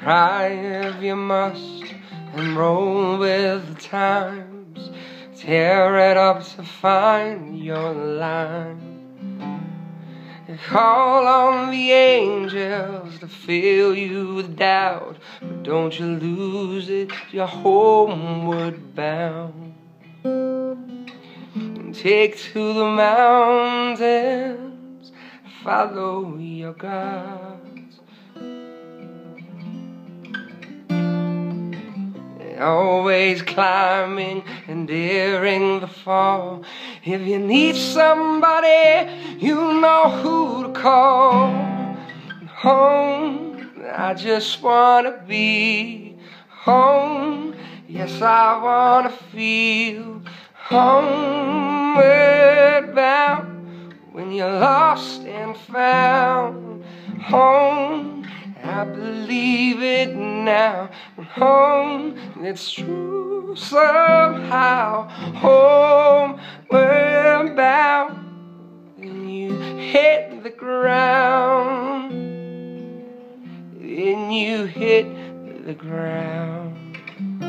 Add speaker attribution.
Speaker 1: Cry if you must and roll with the times. Tear it up to find your line. And call on the angels to fill you with doubt, but don't you lose it, you're homeward bound. And take to the mountains, follow your gods. Always climbing and daring the fall. If you need somebody, you know who to call. Home, I just wanna be home. Yes, I wanna feel homeward bound. When you're lost and found, home, I believe it now. Home, it's true somehow. Homeward bound. When you hit the ground, when you hit the ground.